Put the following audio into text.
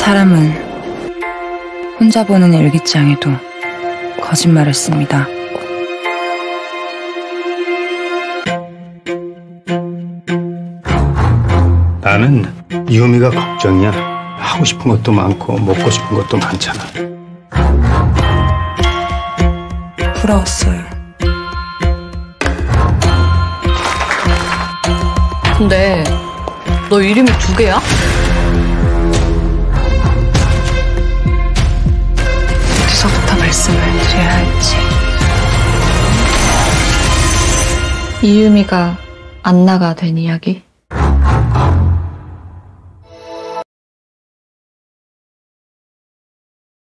사람은 혼자 보는 일기장에도 거짓말을 씁니다. 나는 유미가 걱정이야. 하고 싶은 것도 많고 먹고 싶은 것도 많잖아. 부러웠어요. 근데 너 이름이 2개야? 어디서부터 말씀을 드려야 할지. 이유미가 안나가 된 이야기?